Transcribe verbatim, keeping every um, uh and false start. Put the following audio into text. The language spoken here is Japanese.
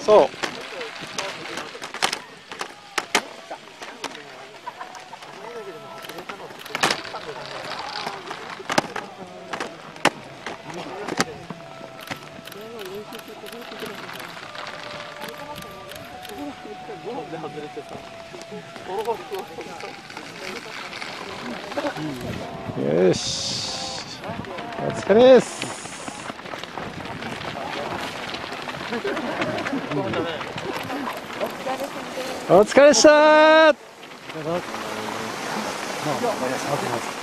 そう。よし、お疲れです。お疲れでしたー。